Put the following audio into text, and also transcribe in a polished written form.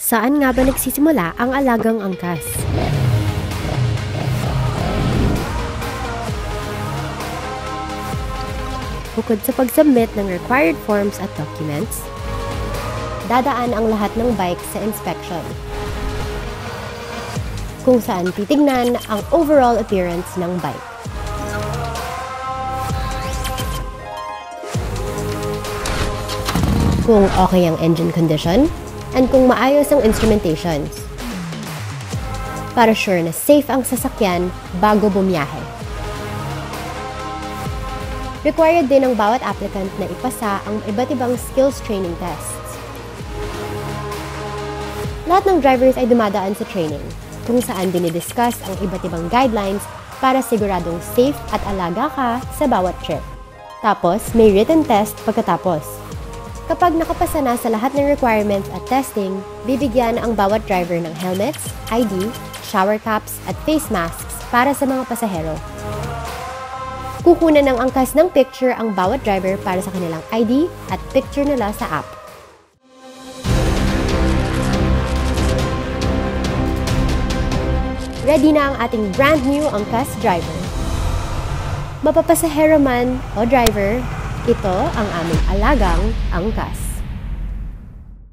Saan nga ba nagsisimula ang alagang angkas? Bukod sa pag-submit ng required forms at documents, dadaan ang lahat ng bike sa inspection, kung saan titignan ang overall appearance ng bike. Kung okay ang engine condition, and kung maayos ang instrumentations, para sure na safe ang sasakyan bago bumiyahe. Required din ng bawat applicant na ipasa ang iba't ibang skills training tests. Lahat ng drivers ay dumadaan sa training, kung saan dinidiscuss ang iba't ibang guidelines para siguradong safe at alaga ka sa bawat trip. Tapos, may written test pagkatapos. Kapag nakapasa na sa lahat ng requirements at testing, bibigyan ang bawat driver ng helmets, ID, shower caps at face masks para sa mga pasahero. Kukunan ng angkas ng picture ang bawat driver para sa kanilang ID at picture nila sa app. Ready na ang ating brand new angkas driver. Mapapasahero man o driver, ito ang aming alagang angkas.